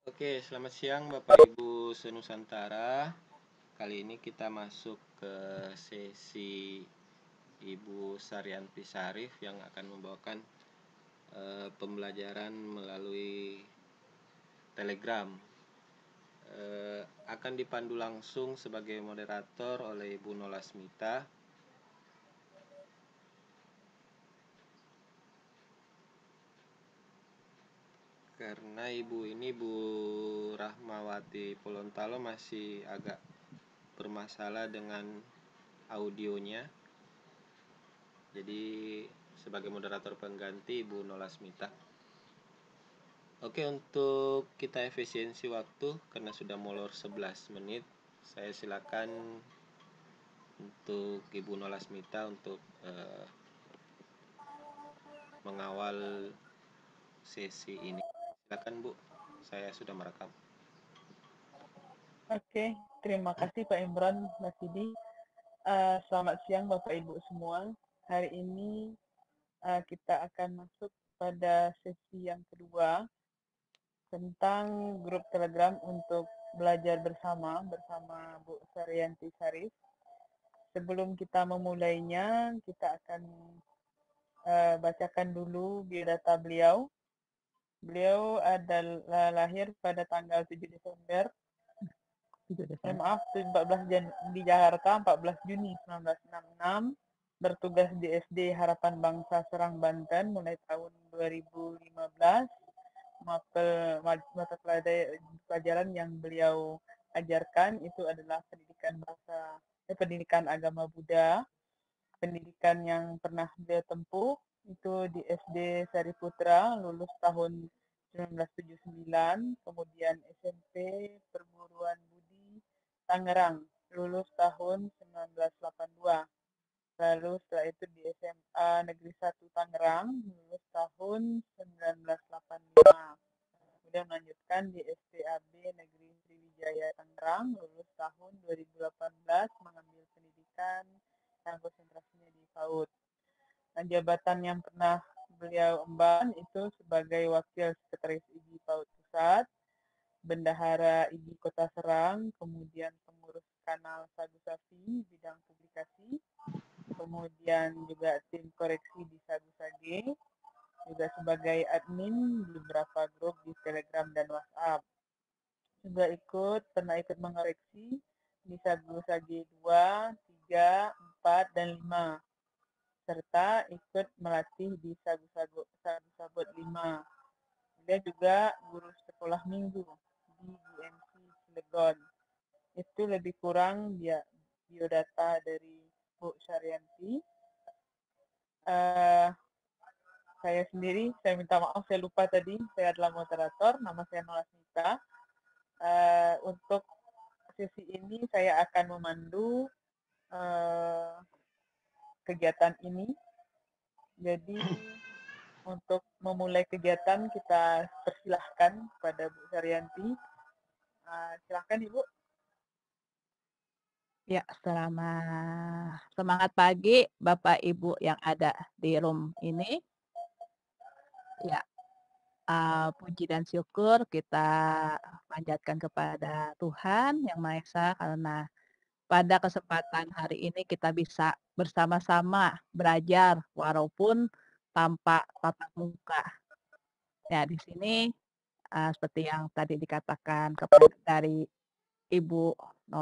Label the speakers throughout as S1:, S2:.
S1: Oke, selamat siang Bapak Ibu senusantara. Kali ini kita masuk ke sesi Ibu Saryanti Sarif yang akan membawakan pembelajaran melalui Telegram. Akan dipandu langsung sebagai moderator oleh Ibu Nolasmita. Karena ibu ini Bu Rahmawati Polontalo masih agak bermasalah dengan audionya. Jadi sebagai moderator pengganti Ibu Nolasmita. Oke, untuk kita efisiensi waktu karena sudah molor 11 menit, saya silakan untuk Ibu Nolasmita untuk mengawal sesi ini. Silakan Bu, saya sudah merekam.
S2: Oke, terima kasih Pak Imran Masidi. Selamat siang Bapak Ibu semua. Hari ini kita akan masuk pada sesi yang kedua tentang grup Telegram untuk belajar bersama Bu Saryanti Sarif. Sebelum kita memulainya, kita akan bacakan dulu biodata beliau. Beliau adalah lahir pada tanggal 7 Desember maaf, 14 di Jakarta, 14 Juni 1966, bertugas di SD Harapan Bangsa Serang, Banten mulai tahun 2015. Mata pelajaran yang beliau ajarkan itu adalah pendidikan agama Buddha. Pendidikan yang pernah beliau tempuh itu di SD Sariputra, lulus tahun 1979, kemudian SMP Perguruan Budi Tangerang, lulus tahun 1982. Lalu setelah itu di SMA Negeri 1 Tangerang, lulus tahun 1985. Kemudian melanjutkan di STAB Negeri Sriwijaya Tangerang, lulus tahun 2018, mengambil pendidikan yang konsentrasinya di PAUD. Nah, jabatan yang pernah beliau emban itu sebagai Wakil Sekretaris IGI PAUD Pusat, Bendahara IGI Kota Serang, kemudian pengurus kanal Sagu Sapi bidang publikasi, kemudian juga tim koreksi di Sagu Sage, juga sebagai admin di beberapa grup di Telegram dan WhatsApp. Juga pernah ikut mengoreksi di Sagu Sage 2, 3, 4, dan 5. Serta ikut melatih di Sagu Sabut 5. Dia juga guru sekolah minggu di UMC Cilegon. Itu lebih kurang biodata dari Bu Saryanti. Saya sendiri, saya minta maaf, saya lupa tadi, saya adalah moderator, nama saya Nolasmita. Untuk sesi ini saya akan memandu kegiatan ini. Jadi untuk memulai kegiatan kita persilahkan kepada Bu Saryanti. Silakan Ibu.
S3: Ya, semangat pagi Bapak Ibu yang ada di room ini. Ya, puji dan syukur kita panjatkan kepada Tuhan Yang Maha Esa karena pada kesempatan hari ini kita bisa bersama-sama belajar walaupun tanpa tatap muka. Ya, di sini seperti yang tadi dikatakan dari Ibu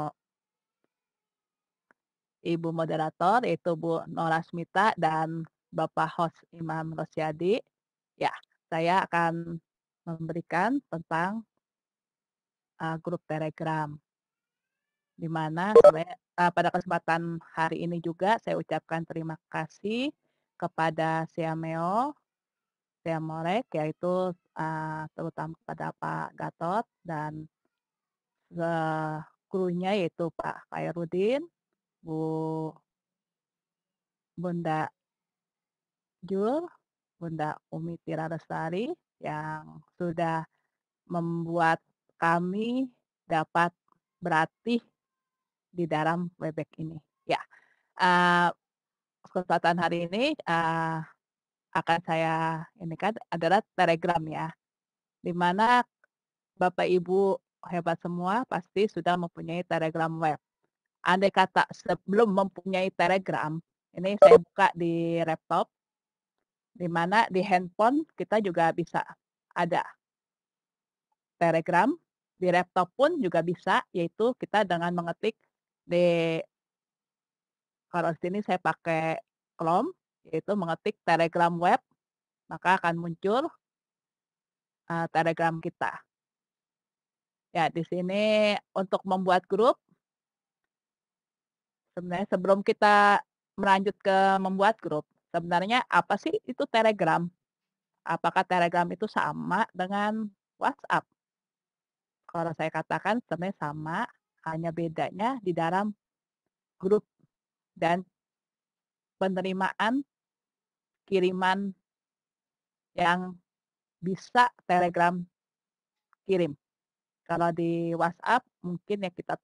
S3: Ibu moderator yaitu Bu Nolasmita dan Bapak host Imam Rosyadi. Ya, saya akan memberikan tentang grup Telegram, di mana pada kesempatan hari ini juga saya ucapkan terima kasih kepada Siamorek, yaitu terutama kepada Pak Gatot dan krunya yaitu Pak Khairudin, Bu Bunda Jul, Bunda Umi Tira Lestari yang sudah membuat kami dapat berlatih di dalam Webex ini. Ya, kesempatan hari ini akan saya ini kan adalah Telegram ya, di mana Bapak Ibu hebat semua pasti sudah mempunyai Telegram web. Andai kata sebelum mempunyai Telegram, ini saya buka di laptop, di mana di handphone kita juga bisa ada Telegram, di laptop pun juga bisa, yaitu kita dengan mengetik di kalau di sini saya pakai Chrome, yaitu mengetik Telegram web, maka akan muncul, Telegram kita. Ya, di sini untuk membuat grup, sebenarnya sebelum kita melanjut ke membuat grup, sebenarnya apa sih itu Telegram? Apakah Telegram itu sama dengan WhatsApp? Kalau saya katakan sebenarnya sama, hanya bedanya di dalam grup dan penerimaan kiriman yang bisa Telegram kirim. Kalau di WhatsApp mungkin ya kita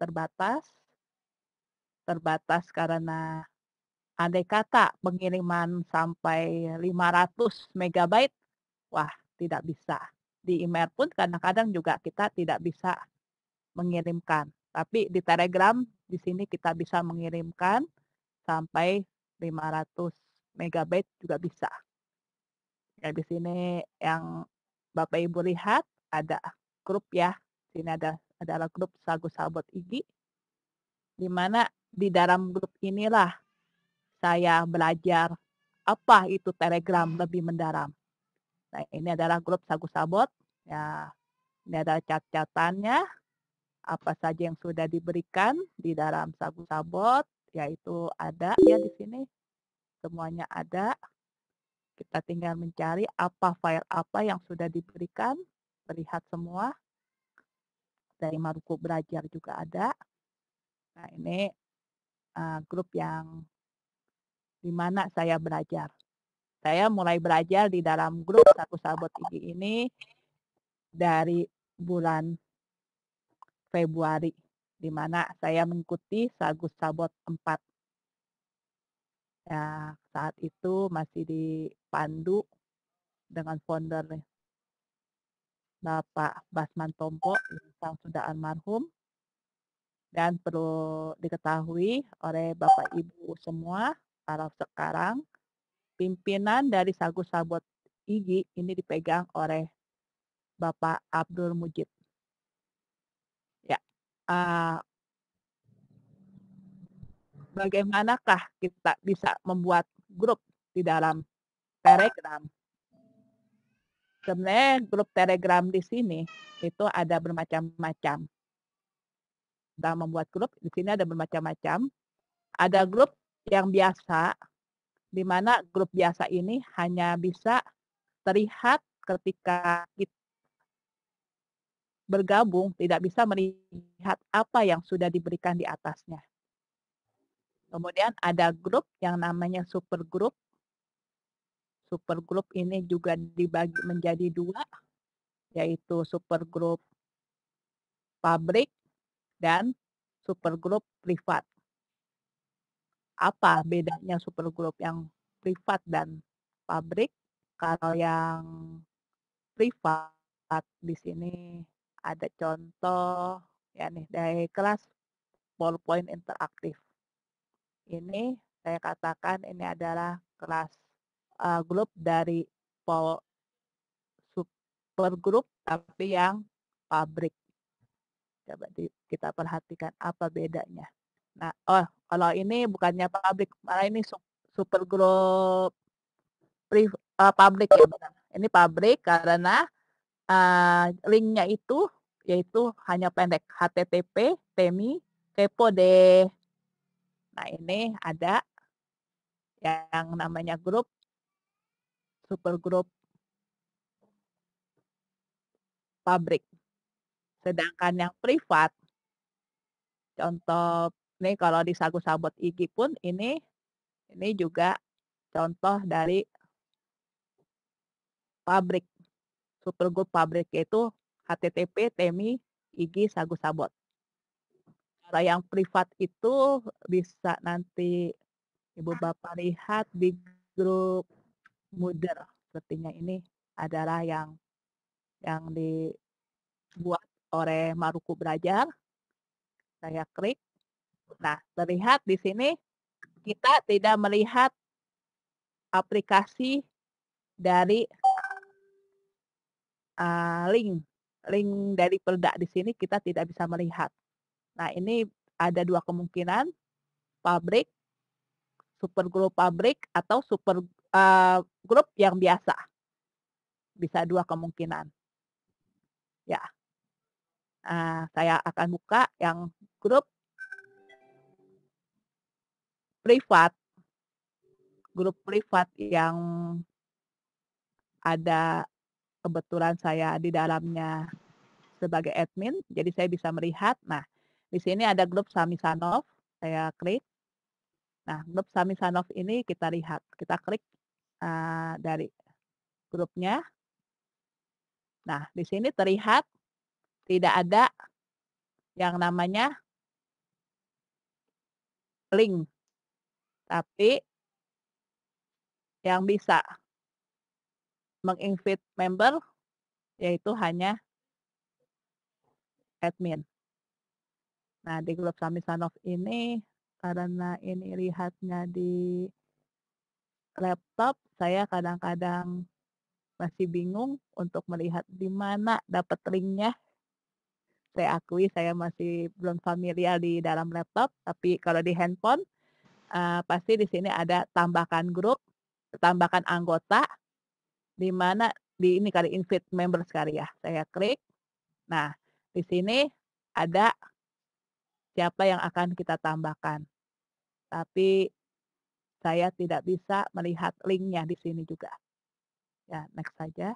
S3: terbatas karena andai kata pengiriman sampai 500 megabyte, wah tidak bisa. Di email pun kadang-kadang juga kita tidak bisa mengirimkan. Tapi di Telegram di sini kita bisa mengirimkan sampai 500 megabyte juga bisa. Ya di sini yang Bapak Ibu lihat ada grup ya. Sini adalah grup Sagu Sabot Igi, di mana di dalam grup inilah saya belajar apa itu Telegram lebih mendalam. Nah, ini adalah grup Sagu Sabot. Ya, ini ada cat-catannya, apa saja yang sudah diberikan di dalam Sagu Sabot, yaitu ada ya di sini, semuanya ada. Kita tinggal mencari apa file apa yang sudah diberikan, terlihat semua. Dari Maluku Belajar juga ada. Nah, ini grup yang di mana saya belajar. Saya mulai belajar di dalam grup Sagu Sabot Igi ini dari bulan Februari, di mana saya mengikuti Sagu Sabot 4. Ya, saat itu masih dipandu dengan founder Bapak Basman Tompo yang sudah almarhum. Dan perlu diketahui oleh Bapak Ibu semua, kalau sekarang pimpinan dari Sagu Sabot Igi ini dipegang oleh Bapak Abdul Mujid. Ya, bagaimanakah kita bisa membuat grup di dalam Telegram? Sebenarnya grup Telegram di sini itu ada bermacam-macam. Dalam membuat grup di sini ada bermacam-macam. Ada grup yang biasa, di mana grup biasa ini hanya bisa terlihat ketika kita bergabung, tidak bisa melihat apa yang sudah diberikan di atasnya. Kemudian ada grup yang namanya super grup. Super grup ini juga dibagi menjadi 2, yaitu super grup publik dan super grup privat. Apa bedanya super grup yang privat dan publik? Kalau yang privat di sini ada contoh ya nih dari kelas ballpoint interaktif. Ini saya katakan ini adalah kelas grup dari super grup tapi yang pabrik. Coba kita perhatikan apa bedanya. Nah, kalau ini bukannya pabrik, malah ini super grup pabrik ya benar. Ini pabrik karena linknya itu yaitu hanya pendek HTTP, TEMI, kepo deh. Nah, ini ada yang namanya grup super grup pabrik. Sedangkan yang privat, contoh nih kalau di Sagu Sabot Igi pun ini juga contoh dari pabrik. Super grup pabrik yaitu HTTP, TEMI, IG, Sagu Sabot. Kalau yang privat itu bisa nanti Ibu Bapak lihat di grup Moodle. Sepertinya ini adalah yang dibuat oleh Maruku Belajar. Saya klik. Nah, terlihat di sini kita tidak melihat aplikasi dari link dari Perda di sini kita tidak bisa melihat. Nah, ini ada 2 kemungkinan, pabrik, super grup pabrik, atau super grup yang biasa. Bisa 2 kemungkinan. Ya. Saya akan buka yang grup privat. Grup privat yang ada kebetulan saya di dalamnya sebagai admin, jadi saya bisa melihat. Nah, di sini ada grup Samisanov, saya klik. Nah, grup Samisanov ini kita lihat, kita klik dari grupnya. Nah, di sini terlihat tidak ada yang namanya link, tapi yang bisa meng-invite member yaitu hanya admin. Nah, di grup Samisanov ini karena ini lihatnya di laptop, saya kadang-kadang masih bingung untuk melihat di mana dapat linknya. Saya akui saya masih belum familiar di dalam laptop, tapi kalau di handphone pasti di sini ada tambahkan grup, tambahkan anggota, di mana di ini kali invite member sekali ya. Saya klik. Nah, di sini ada siapa yang akan kita tambahkan. Tapi saya tidak bisa melihat linknya di sini juga. Ya, next saja.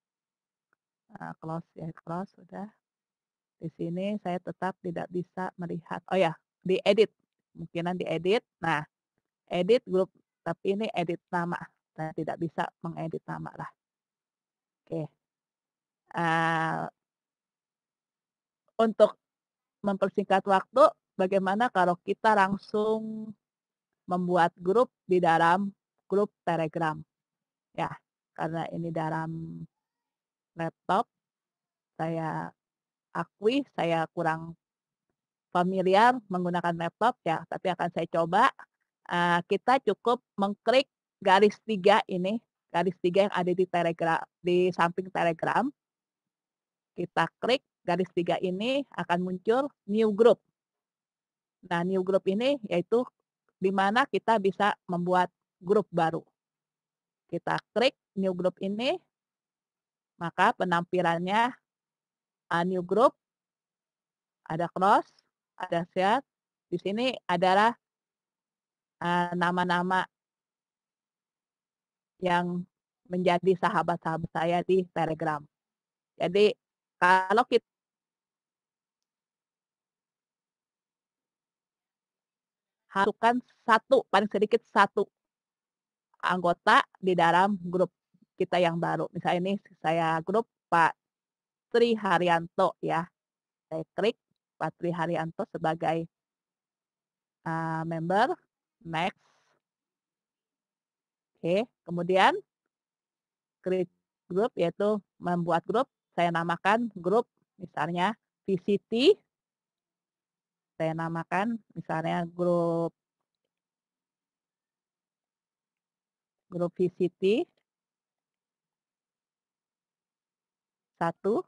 S3: Close ya, close sudah. Di sini saya tetap tidak bisa melihat. Oh ya, diedit. Kemungkinan diedit. Nah, edit grup, tapi ini edit nama. Saya tidak bisa mengedit nama lah. Oke. Untuk mempersingkat waktu, bagaimana kalau kita langsung membuat grup di dalam grup Telegram? Ya, karena ini dalam laptop, saya akui saya kurang familiar menggunakan laptop ya, tapi akan saya coba. Kita cukup mengklik garis 3 ini, garis 3 yang ada di Telegram, di samping Telegram. Kita klik garis 3 ini akan muncul new group. Nah, new group ini yaitu di mana kita bisa membuat grup baru. Kita klik new group ini, maka penampilannya new group, ada close, ada share. Di sini adalah nama-nama yang menjadi sahabat-sahabat saya di Telegram. Jadi kalau kita masukkan paling sedikit 1 anggota di dalam grup kita yang baru. Misalnya ini saya grup Pak Tri Haryanto ya. Saya klik Pak Tri Haryanto sebagai member, next. Oke, kemudian create grup yaitu membuat grup, saya namakan grup misalnya VCT. Saya namakan misalnya grup VCT 1.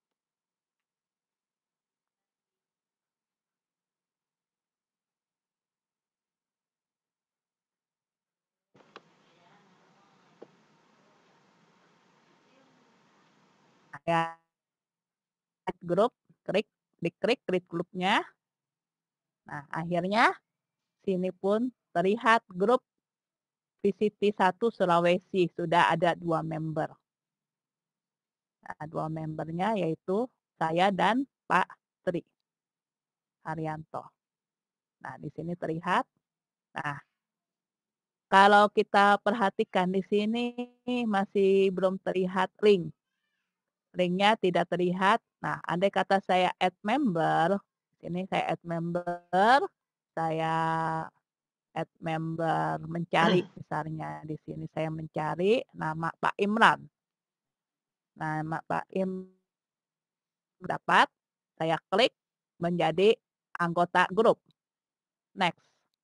S3: Saya grup, diklik create grupnya. Nah, akhirnya sini pun terlihat grup VCT 1 Sulawesi sudah ada 2 member. Nah, 2 membernya yaitu saya dan Pak Tri Haryanto. Nah, di sini terlihat. Nah, kalau kita perhatikan di sini masih belum terlihat link. Linknya tidak terlihat. Nah, andai kata saya add member, sini saya add member, saya add member mencari misalnya di sini saya mencari nama Pak Imran. Nama Pak Imran dapat. Saya klik menjadi anggota grup. Next.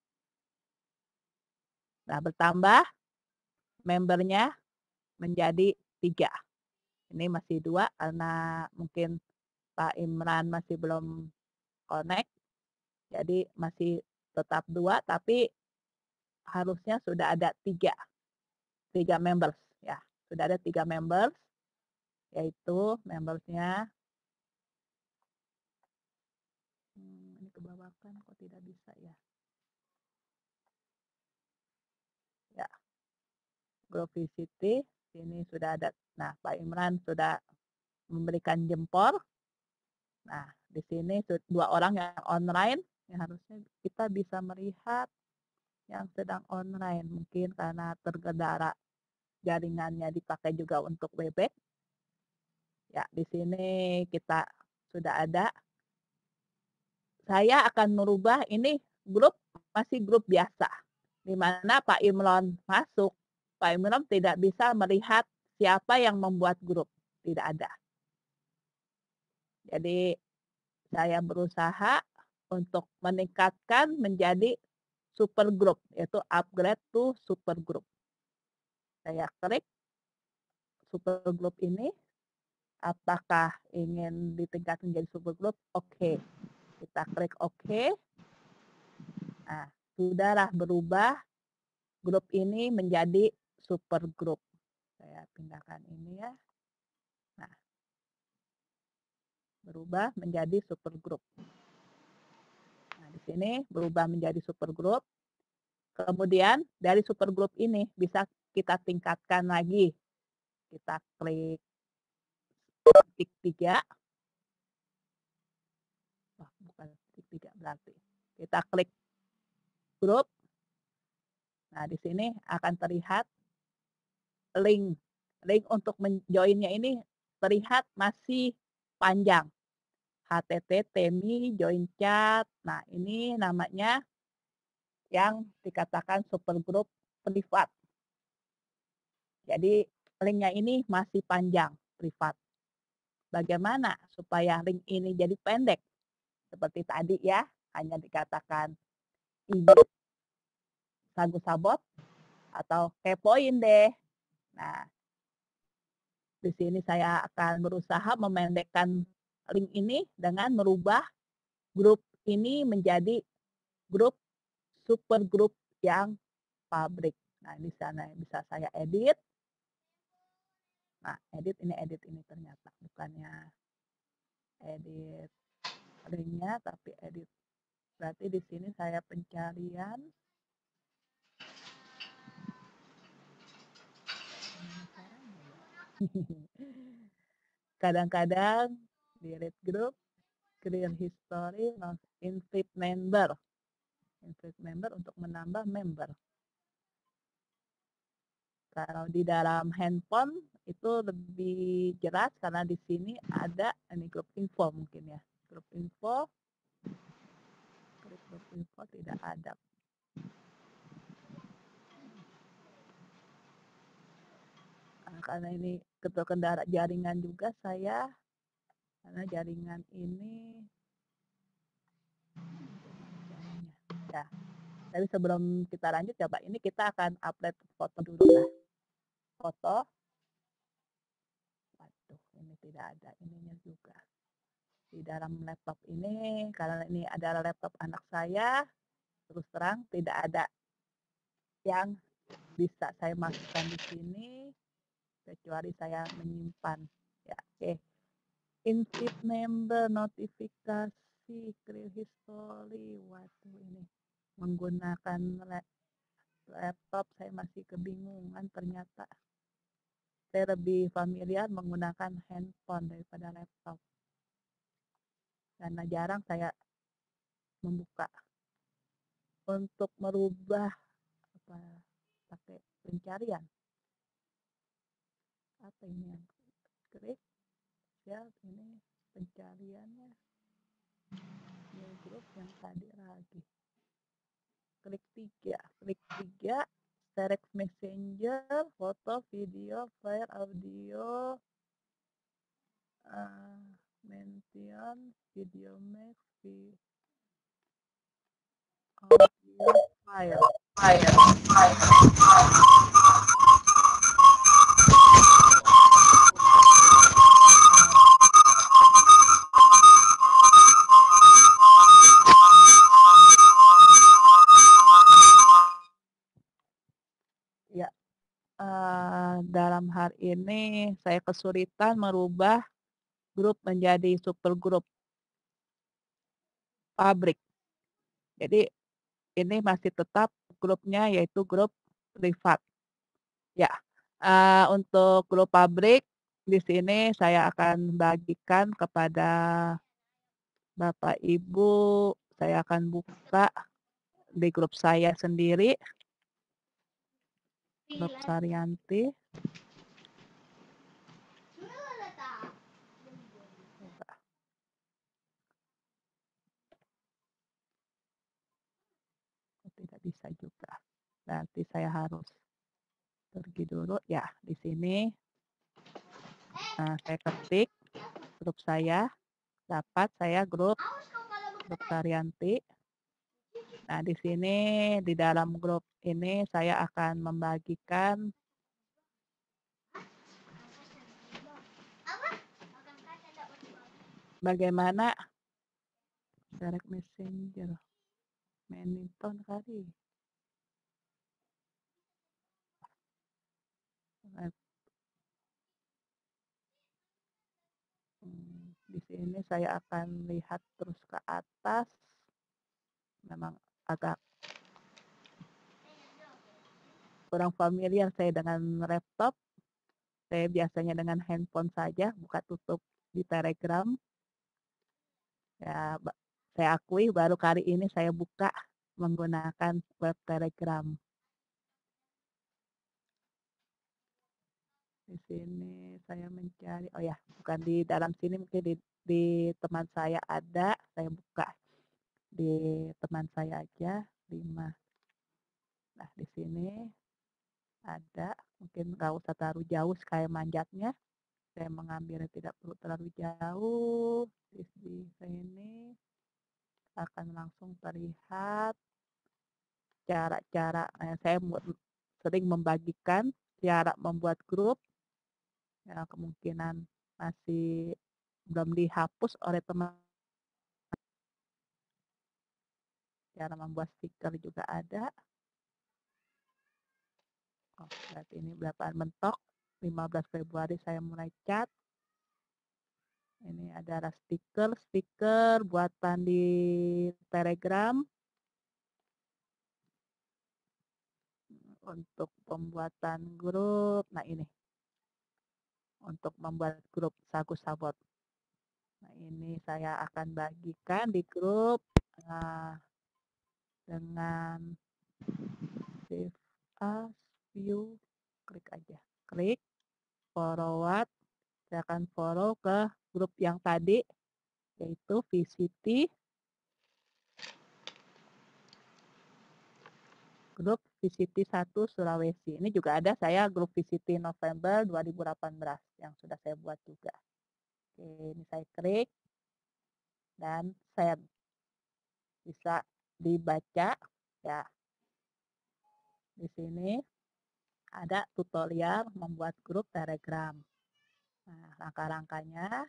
S3: Nah, bertambah membernya menjadi 3. Ini masih 2 karena mungkin Pak Imran masih belum connect. Jadi masih tetap 2, tapi harusnya sudah ada 3 members ya. Sudah ada 3 members, yaitu membersnya ini ke bawah kan kok tidak bisa ya. Ya, grup VCT ini sudah ada. Nah, Pak Imran sudah memberikan jempol. Nah, di sini 2 orang yang online, yang harusnya kita bisa melihat yang sedang online. Mungkin karena terkendala jaringannya dipakai juga untuk Webex. Ya, di sini kita sudah ada. Saya akan merubah ini grup, masih grup biasa. Di mana Pak Imran masuk, Pak Imran tidak bisa melihat siapa yang membuat grup. Tidak ada. Jadi saya berusaha untuk meningkatkan menjadi super group, yaitu upgrade to super group. Saya klik super group ini, apakah ingin ditingkatkan menjadi super group? Oke. Kita klik oke. Nah, sudahlah berubah grup ini menjadi super group. Saya pindahkan ini ya. Nah, berubah menjadi super group. Nah, di sini berubah menjadi super group. Kemudian dari super group ini bisa kita tingkatkan lagi. Kita klik titik 3. Oh, bukan titik 3 berarti. Kita klik grup. Nah, di sini akan terlihat link. Link untuk menjoinnya ini terlihat masih panjang. HTTP join chat. Nah, ini namanya yang dikatakan super group privat. Jadi linknya ini masih panjang, privat. Bagaimana supaya link ini jadi pendek? Seperti tadi ya, hanya dikatakan ibu sagu sabot atau kepoin deh. Nah, di sini saya akan berusaha memendekkan link ini dengan merubah grup ini menjadi grup super grup yang publik. Nah, di sana bisa saya edit. Nah, edit ini ternyata bukannya edit linknya, tapi edit. Berarti di sini saya pencarian. Kadang-kadang delete group, clear history, invite member. Invite member untuk menambah member. Kalau di dalam handphone itu lebih jelas karena di sini ada ini grup info mungkin ya. Grup info, klik grup info tidak ada. Nah, karena ini terkendala jaringan juga saya, karena jaringan ini ya. Tapi sebelum kita lanjut ya Pak, ini kita akan upload foto dulu lah. Foto. Waduh, ini tidak ada ininya juga. Di dalam laptop ini, karena ini adalah laptop anak saya, terus terang tidak ada yang bisa saya masukkan di sini, kecuali saya menyimpan. Ya, oke. Invite member, notifikasi, clear history. Waduh, ini menggunakan laptop saya masih kebingungan ternyata. Saya lebih familiar menggunakan handphone daripada laptop. Karena jarang saya membuka. Untuk merubah apa pakai pencarian. Apa ini yang klik? Ya, ini pencariannya. New group yang tadi lagi. Klik 3. Klik 3. Direct messenger, foto, video, file, audio, Mention video max audio file. Ya, dalam hal ini saya kesulitan merubah grup menjadi supergrup pabrik. Jadi ini masih tetap grupnya yaitu grup privat. Ya, untuk grup pabrik di sini saya akan bagikan kepada Bapak Ibu, saya akan buka di grup saya sendiri, grup Saryanti. Tidak bisa juga. Berarti saya harus pergi dulu. Ya, di sini saya ketik grup saya, dapat saya grup Saryanti. Nah, di sini di dalam grup ini saya akan membagikan bagaimana direct messenger Meniton kali. Di sini saya akan lihat terus ke atas. Memang agak kurang familiar saya dengan laptop. Saya biasanya dengan handphone saja, buka tutup di Telegram. Ya, saya akui baru kali ini saya buka menggunakan web Telegram. Di sini saya mencari, oh ya, bukan di dalam sini, mungkin di teman saya ada, saya buka di teman saya aja, 5. Nah, di sini ada, mungkin nggak usah terlalu jauh kayak manjatnya. Saya mengambilnya tidak perlu terlalu jauh. Di sini akan langsung terlihat cara-cara. Saya sering membagikan cara membuat grup. Ya, kemungkinan masih belum dihapus oleh teman. Cara membuat stiker juga ada. Oh, berarti ini berapa mentok. 15 Februari saya mulai cat. Ini adalah stiker buatan di Telegram. Untuk pembuatan grup, nah ini. Untuk membuat grup Sagu Sabot. Nah, ini saya akan bagikan di grup dengan save as, view, klik aja. Klik, forward, saya akan follow ke grup yang tadi, yaitu VCT, grup VCT 1 Sulawesi. Ini juga ada saya grup VCT November 2018 yang sudah saya buat juga. Oke, ini saya klik dan share. Bisa dibaca ya. Di sini ada tutorial membuat grup Telegram. Nah, langkah-langkahnya,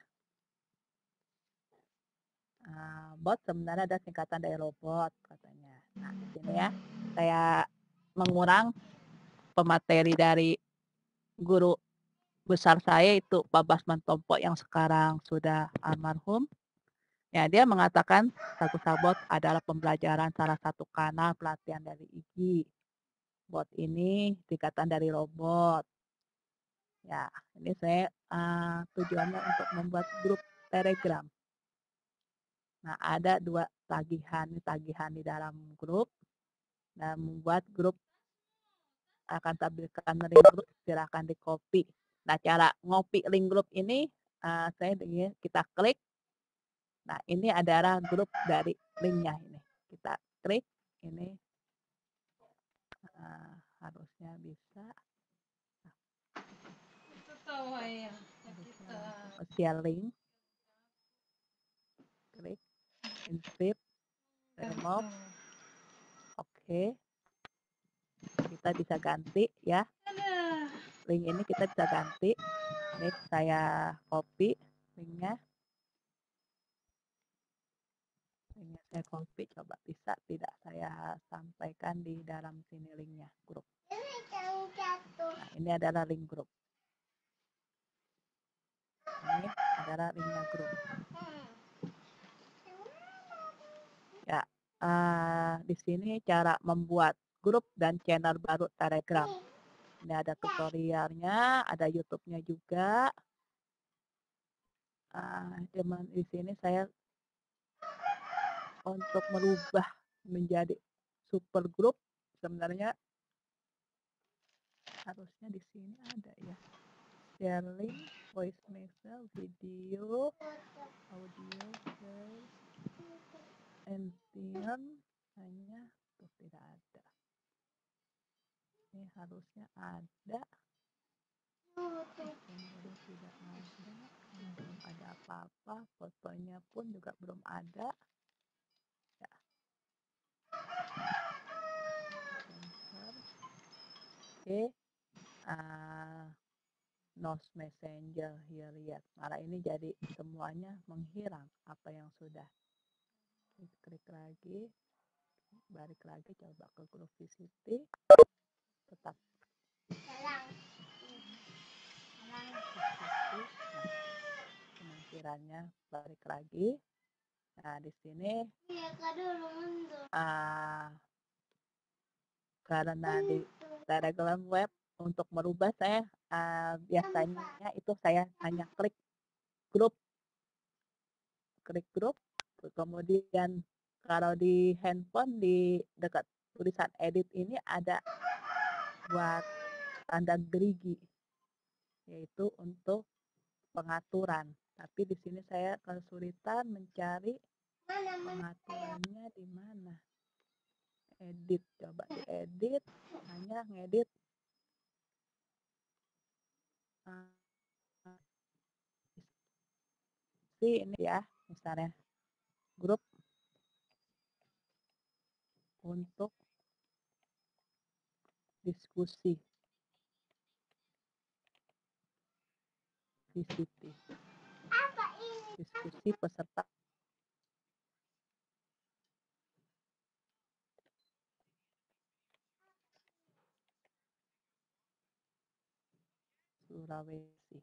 S3: bot sebenarnya ada singkatan dari robot katanya. Nah, di sini ya, saya mengurang pemateri dari guru besar saya itu Pak Basman Tompo yang sekarang sudah almarhum. Ya, dia mengatakan Sagu Sabot adalah pembelajaran salah satu kanal pelatihan dari IGI. Bot ini singkatan dari robot. Ya, ini saya tujuannya untuk membuat grup Telegram. Nah, ada 2 tagihan di dalam grup dan membuat grup akan tampilkan link grup, silakan di copy. Nah, cara ngopi link grup ini kita klik. Nah, ini adalah grup dari linknya ini. Kita klik ini harusnya bisa. Share link. insert, remove. Oke. Kita bisa ganti ya. Link ini kita bisa ganti. Ini saya copy linknya. Linknya saya copy, coba bisa tidak saya sampaikan di dalam sini linknya, grup. Nah, ini adalah link grup. Ini adalah linknya grup. Ya, di sini cara membuat grup dan channel baru Telegram. Ini ada tutorialnya, ada YouTube-nya juga. Di sini saya untuk merubah menjadi super grup sebenarnya harusnya di sini ada ya. Share link, voice message, video, audio, share, and hanya tuh tidak ada. Ini harusnya ada. Kemudian tidak ada, belum ada apa-apa, fotonya pun juga belum ada. Ya. Sensor. Oke. Nose Messenger here lihat. Malah ini jadi semuanya menghilang apa yang sudah. Klik lagi, balik lagi coba ke grup VCT. Tetap. Nah, penampilannya balik lagi. Nah, di sini karena di Telegram web untuk merubah saya biasanya itu saya hanya klik grup, kemudian kalau di handphone di dekat tulisan edit ini ada buat tanda gerigi, yaitu untuk pengaturan. Tapi di sini saya kesulitan mencari pengaturannya di mana. Edit, coba diedit, hanya ngedit ini ya, misalnya grup untuk diskusi VCT. Diskusi peserta Sulawesi.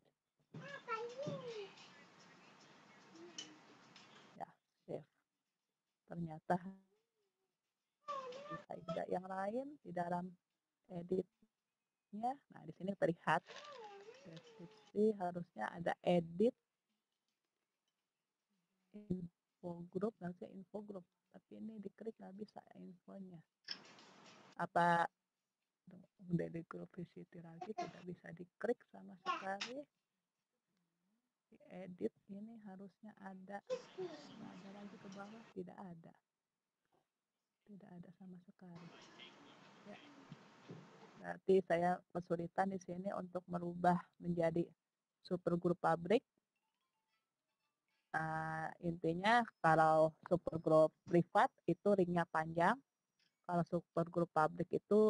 S3: Ya, save. Ternyata bisa ada yang lain di dalam editnya. Nah, di sini terlihat deskripsi harusnya ada edit info group, nanti info group. Tapi ini diklik nggak bisa infonya. Apa dari grup VCT lagi tidak bisa diklik sama sekali. Di edit ini harusnya ada. Ada lagi ke bawah, tidak ada sama sekali ya. Berarti saya kesulitan di sini untuk merubah menjadi super grup pabrik. Intinya kalau super grup privat itu ringnya panjang, kalau super grup pabrik itu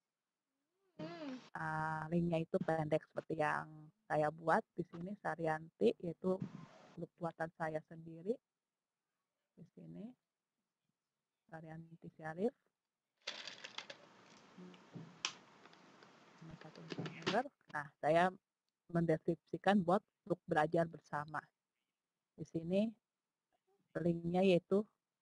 S3: ringnya itu pendek seperti yang saya buat di sini Saryanti, yaitu grup buatan saya sendiri. Di sini Saryanti Syarif. Nah, saya mendeskripsikan buat untuk belajar bersama. Di sini linknya yaitu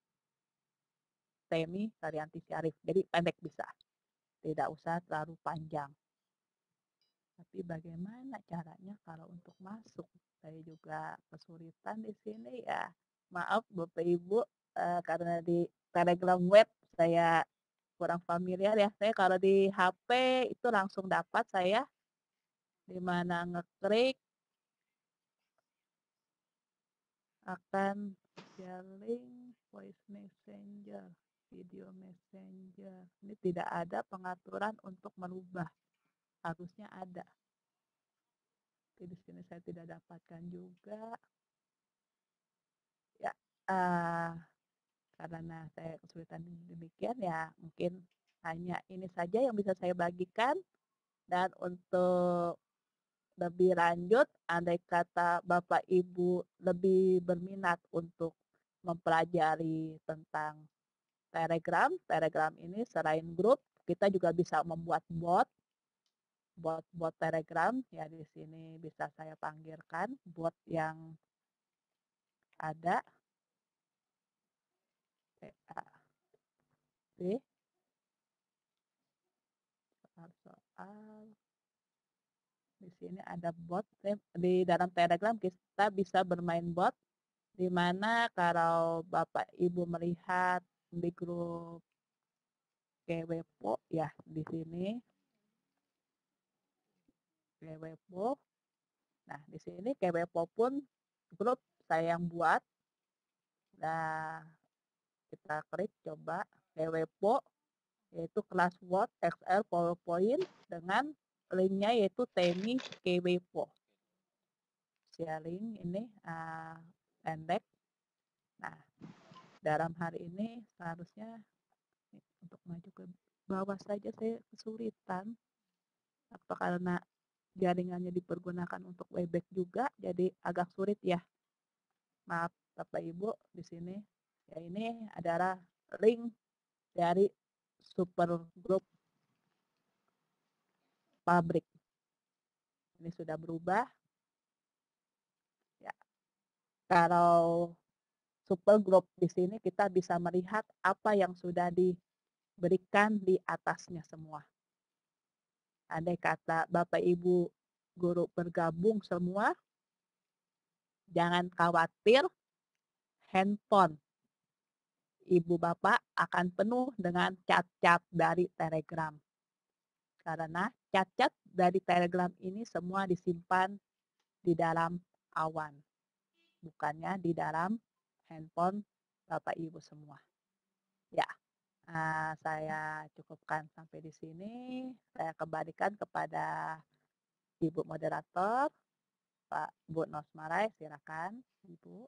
S3: Temi Saryanti Syarif. Jadi pendek bisa, tidak usah terlalu panjang. Tapi bagaimana caranya kalau untuk masuk? Saya juga kesulitan di sini ya. Maaf Bapak Ibu, karena di Telegram web saya kurang familiar ya. Saya kalau di HP itu langsung dapat saya di mana ngeklik akan share link, voice messenger, video messenger. Ini tidak ada pengaturan untuk merubah. Harusnya ada. Tapi di sini saya tidak dapatkan juga. Ya, karena saya kesulitan demikian ya mungkin hanya ini saja yang bisa saya bagikan. Dan untuk lebih lanjut, andai kata Bapak Ibu lebih berminat untuk mempelajari tentang Telegram, Telegram ini selain grup, kita juga bisa membuat bot Telegram. Ya di sini bisa saya panggilkan bot yang ada. PAB, soal-soal. Di sini ada bot. Di dalam Telegram kita bisa bermain bot, di mana kalau Bapak Ibu melihat di grup Kewepo ya di sini Kewepo. Nah di sini Kewepo pun grup saya yang buat. Nah kita klik coba Kewepo, yaitu kelas Word, Excel, PowerPoint dengan linknya yaitu Temi Kewepo. Sharing ini pendek. Nah, dalam hari ini seharusnya untuk maju ke bawah saja saya kesulitan. Apa karena jaringannya dipergunakan untuk Webex juga, jadi agak sulit ya. Maaf Bapak Ibu di sini. Ya ini adalah link dari super group pabrik. Ini sudah berubah. Ya. Kalau super group di sini kita bisa melihat apa yang sudah diberikan di atasnya semua. Andai kata Bapak Ibu guru bergabung semua, jangan khawatir, handphone Ibu Bapak akan penuh dengan cat-cat dari Telegram. Karena cat-cat dari Telegram ini semua disimpan di dalam awan, bukannya di dalam handphone Bapak Ibu semua. Ya, saya cukupkan sampai di sini. Saya kembalikan kepada Ibu Moderator, Pak Bu Nosmarai, silakan Ibu.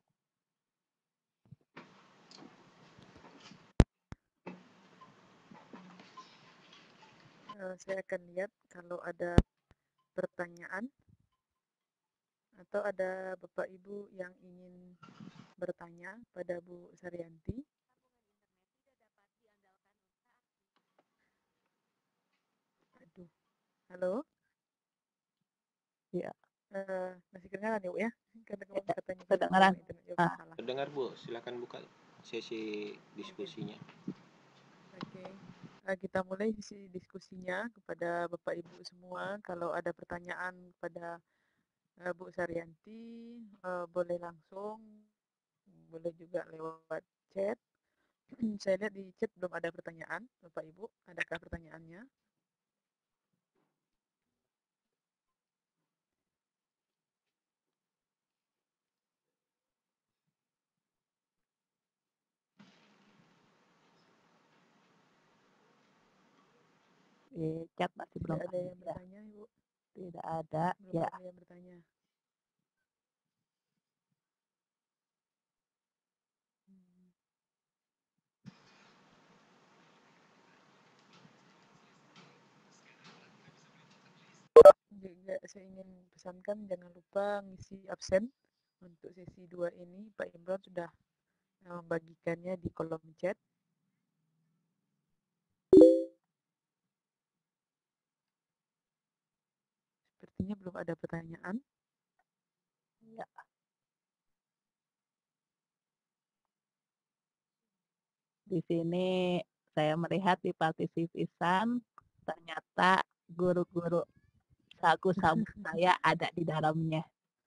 S2: Saya akan lihat kalau ada pertanyaan atau ada Bapak Ibu yang ingin bertanya pada Bu Saryanti. Aduh, halo?
S3: Ya.
S2: Masih kedengaran ya Bu ya? Karena kemarin katanya
S3: kedengaran.
S2: salah.
S1: Terdengar Bu, silakan buka sesi diskusinya.
S2: Oke. Kita mulai sesi diskusinya kepada Bapak Ibu semua. Kalau ada pertanyaan kepada Bu Saryanti, boleh langsung, boleh juga lewat chat. Saya lihat di chat belum ada pertanyaan, Bapak Ibu. Adakah pertanyaannya?
S3: Di chat masih belum
S2: Tidak ada yang bertanya, Ibu.
S3: Tidak ada.
S2: Belum
S3: Ya.
S2: ada yang bertanya. Juga saya ingin pesankan jangan lupa ngisi absen untuk sesi 2 ini. Pak Imran sudah membagikannya di kolom chat. Sepertinya belum ada pertanyaan.
S3: Ya. Di sini saya melihat di partisipan ternyata guru-guru saku-saku saya ada di dalamnya.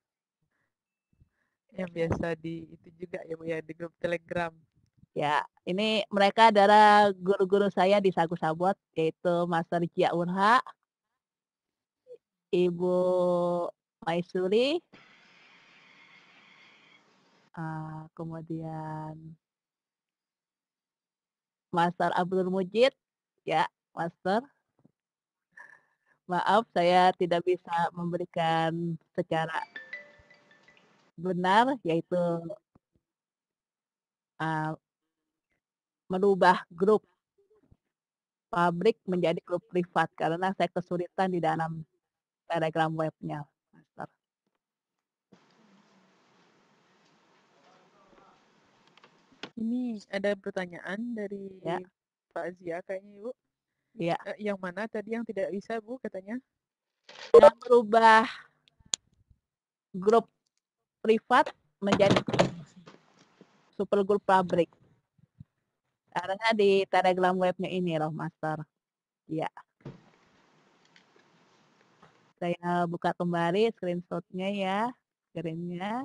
S2: Yang biasa di itu juga ya Bu ya, di grup Telegram.
S3: Ya, ini mereka adalah guru-guru saya di Sagu Sabot, yaitu Master Cia Urha, Ibu Maisuri, kemudian Master Abdul Mujid, ya, Master. Maaf, saya tidak bisa memberikan secara benar, yaitu merubah grup pabrik menjadi grup privat karena saya kesulitan di dalam Telegram webnya, Master.
S2: Ini ada pertanyaan dari
S3: Ya.
S2: Pak Zia kayaknya, Ibu.
S3: Iya.
S2: Yang mana tadi yang tidak bisa, Bu, katanya?
S3: Yang merubah grup privat menjadi super grup pabrik. Caranya di Telegram webnya ini loh, Master. Ya. Saya buka kembali screenshotnya ya, screennya.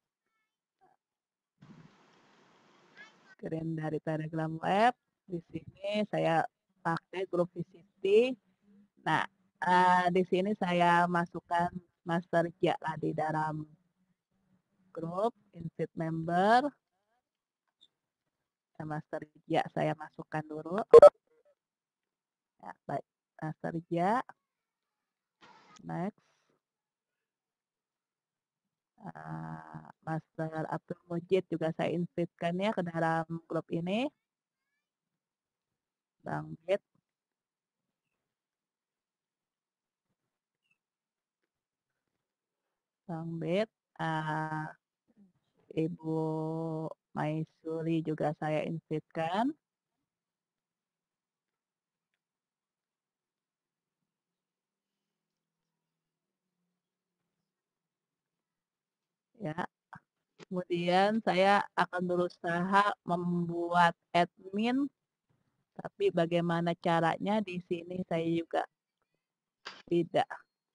S3: Screen dari Telegram web. Di sini saya pakai grup VCT. Nah, di sini saya masukkan Master Ja lah di dalam grup invite member. Master Ja saya masukkan dulu. Ya, baik. Master Ja. Next. Master Abdul Mujid juga saya invite-kan ya ke dalam grup ini. Bang Bet. Bang Bet. Ibu Maisuri juga saya invite-kan. Ya. Kemudian saya akan berusaha membuat admin, tapi bagaimana caranya di sini saya juga tidak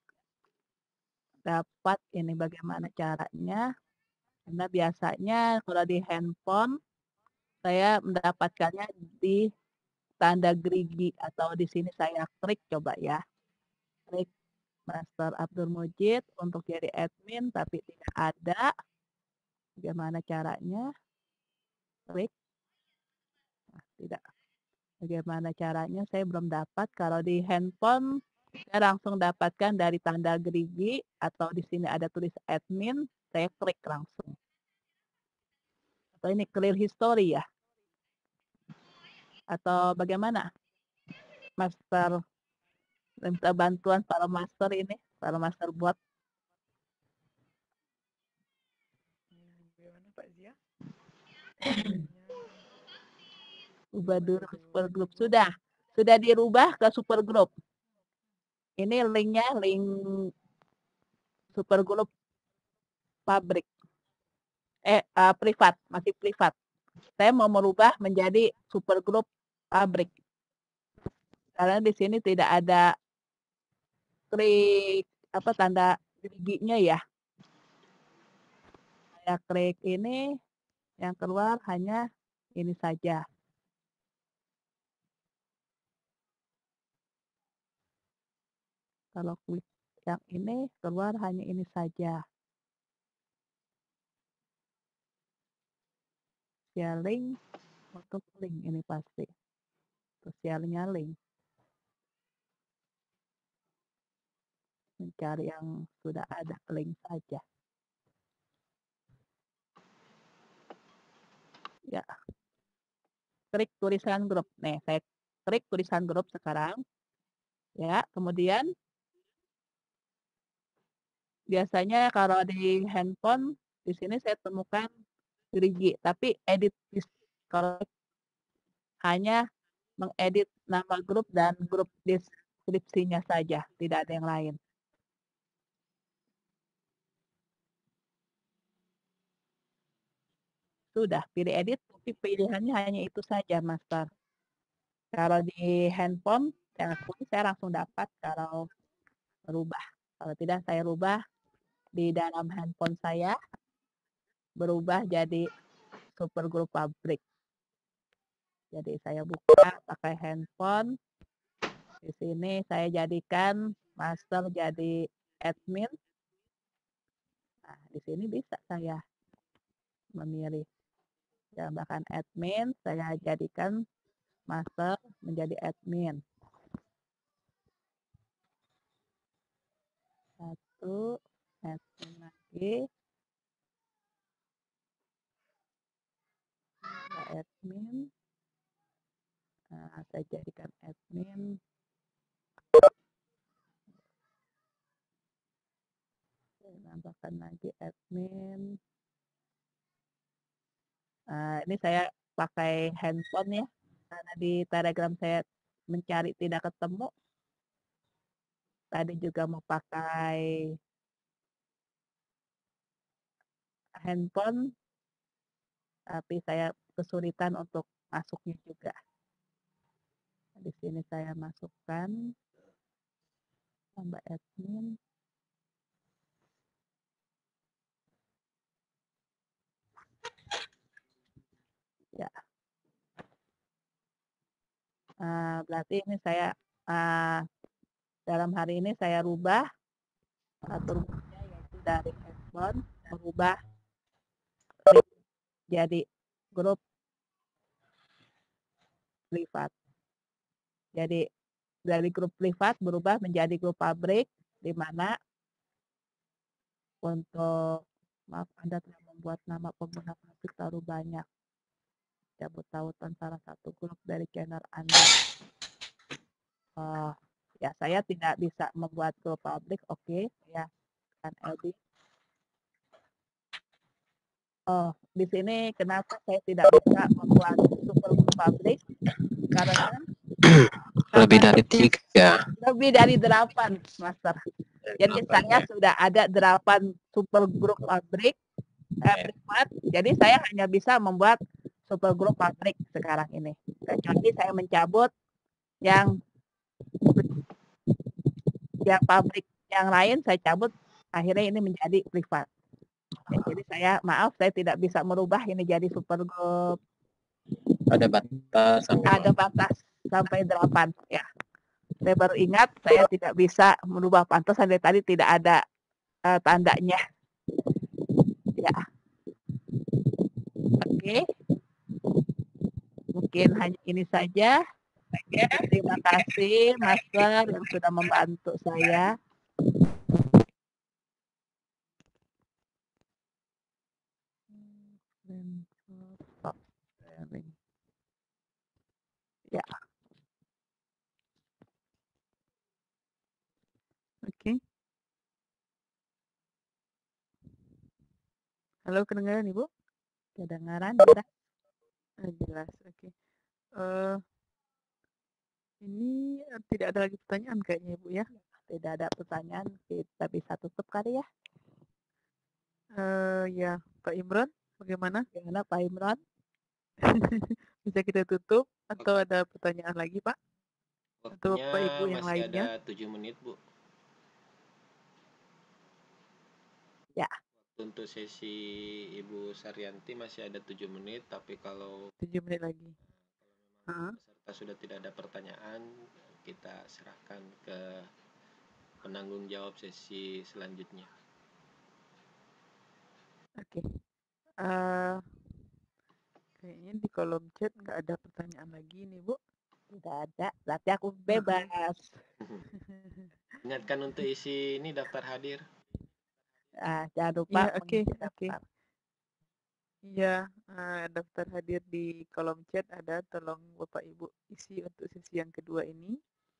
S3: dapat ini bagaimana caranya. Karena biasanya kalau di handphone saya mendapatkannya di tanda gerigi atau di sini saya klik coba ya. Klik Master Abdul Mujid untuk jadi admin tapi tidak ada. Bagaimana caranya? Klik. Nah, tidak. Bagaimana caranya? Saya belum dapat. Kalau di handphone saya langsung dapatkan dari tanda gerigi atau di sini ada tulis admin, saya klik langsung. Atau ini clear history ya? Atau bagaimana? Master minta bantuan para master ini, para master bot.
S2: Bagaimana Pak Zia?
S3: Ubah dulu ke super group. Sudah dirubah ke super group. Ini linknya link super group pabrik. Privat, masih privat. Saya mau merubah menjadi super group pabrik. Karena di sini tidak ada klik tanda giginya ya. Saya klik ini, yang keluar hanya ini saja. Kalau klik yang ini, keluar hanya ini saja. Sharing untuk link ini pasti. Terus sharingnya link. Mencari yang sudah ada link saja. Ya. Klik tulisan grup. Nih, saya klik tulisan grup sekarang. Ya, kemudian biasanya kalau di handphone di sini saya temukan gerigi, tapi edit kalau hanya mengedit nama grup dan grup deskripsinya saja, tidak ada yang lain. Sudah pilih edit, tapi pilihannya hanya itu saja, Master. Kalau di handphone, saya langsung dapat kalau berubah. Kalau tidak, saya rubah di dalam handphone saya, berubah jadi super group pabrik. Jadi saya buka pakai handphone. Di sini saya jadikan master jadi admin. Nah, di sini bisa saya memilih. Tambahkan admin, saya jadikan master menjadi admin. Satu, admin lagi. Admin. Saya jadikan admin. Saya nambahkan lagi admin. Ini saya pakai handphone ya, karena di Telegram saya mencari tidak ketemu. Tadi juga mau pakai handphone, tapi saya kesulitan untuk masuknya juga. Di sini saya masukkan tambah admin. Ya. Berarti ini saya dalam hari ini saya rubah turunnya yaitu dari handphone merubah jadi grup privat. Jadi dari grup privat berubah menjadi grup pabrik, di mana untuk maaf Anda telah membuat nama pengguna pabrik terlalu banyak. Cabut tautan salah satu grup dari channel Anda. Ya saya tidak bisa membuat grup pabrik. Oke, saya akan edit. Di sini kenapa saya tidak bisa membuat super grup pabrik? Karena
S1: Lebih dari 3.
S3: lebih dari 8, Master. Jadi saya sudah ada 8 super grup pabrik privat. Jadi saya hanya bisa membuat super grup pabrik sekarang ini. Kecuali saya mencabut yang pabrik yang lain saya cabut, akhirnya ini menjadi privat. Jadi saya maaf saya tidak bisa merubah ini jadi super grup.
S1: Ada batas
S3: sampai 8 ya. Saya baru ingat saya tidak bisa merubah, pantasan dari tadi tidak ada tandanya. Ya. Oke. Mungkin hanya ini saja. Terima kasih Master yang sudah membantu saya. Ya. Oke. Halo, kedengaran Ibu? Kedengaran, jelas. Jelas, oke. Ini tidak ada lagi pertanyaan kayaknya Ibu ya. Tidak ada pertanyaan, kita bisa tutup kali ya. Ya, Pak Imran, bagaimana? Gimana Pak Imran? Bisa kita tutup atau ada pertanyaan lagi Pak? Atau
S1: Waktunya
S3: Bapak Ibu yang
S1: masih
S3: lainnya?
S1: ada 7 menit, Bu.
S3: Ya.
S1: Untuk sesi Ibu Saryanti masih ada 7 menit, tapi kalau
S3: 7 menit lagi.
S1: Peserta sudah tidak ada pertanyaan, kita serahkan ke penanggung jawab sesi selanjutnya.
S3: Oke. Kayaknya di kolom chat nggak ada pertanyaan lagi nih Bu. Tidak ada, berarti aku bebas.
S1: Ingatkan untuk isi ini daftar hadir.
S3: Jangan lupa
S2: Ya, oke. Iya, daftar hadir di kolom chat ada, tolong Bapak Ibu isi untuk sesi yang kedua ini.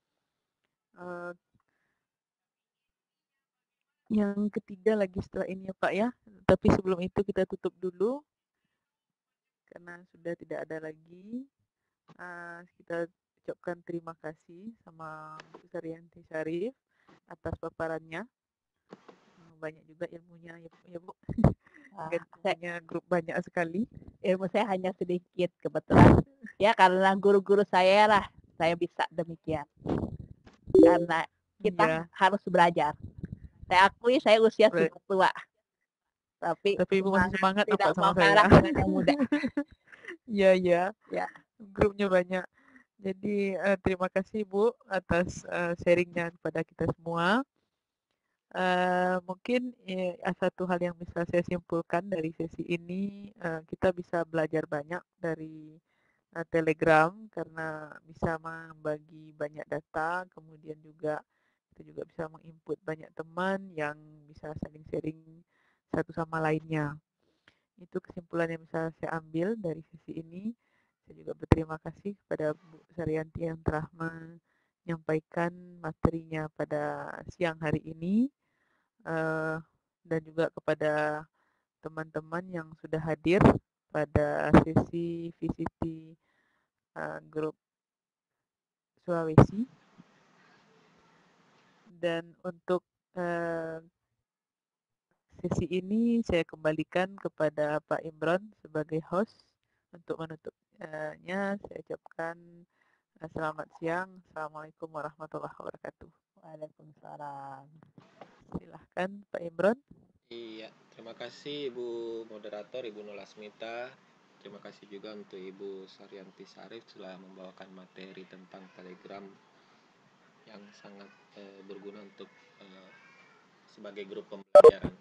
S2: Yang ketiga lagi setelah ini ya Pak ya, tapi sebelum itu kita tutup dulu karena sudah tidak ada lagi. Kita ucapkan terima kasih sama Bu Saryanti Syarif atas paparannya. Banyak juga ilmunya ya Bu. Punya grup banyak sekali. Ilmu saya hanya sedikit kebetulan. Ya karena guru-guru saya lah saya bisa demikian. Karena kita harus belajar. Saya akui saya usia sudah tua. Tapi Ibu masih semangat
S3: tidak
S2: sama
S3: mau kalah dengan yang muda.
S2: Iya. Grupnya banyak. Jadi terima kasih Bu atas sharingnya kepada kita semua. Mungkin satu hal yang bisa saya simpulkan dari sesi ini, kita bisa belajar banyak dari Telegram karena bisa membagi banyak data, kemudian juga kita juga bisa menginput banyak teman yang bisa saling sharing satu sama lainnya. Itu kesimpulan yang bisa saya ambil dari sesi ini. Saya juga berterima kasih kepada Bu Saryanti yang telah menyampaikan materinya pada siang hari ini, dan juga kepada teman-teman yang sudah hadir pada sesi VCT grup Sulawesi. Dan untuk sesi ini saya kembalikan kepada Pak Imron sebagai host. Untuk menutupnya saya ucapkan selamat siang. Assalamualaikum warahmatullahi wabarakatuh.
S3: Waalaikumsalam.
S2: Silahkan Pak Imron.
S1: Iya, terima kasih Ibu Moderator, Ibu Nolasmita. Terima kasih juga untuk Ibu Saryanti Sarif telah membawakan materi tentang Telegram yang sangat berguna untuk sebagai grup pembelajaran.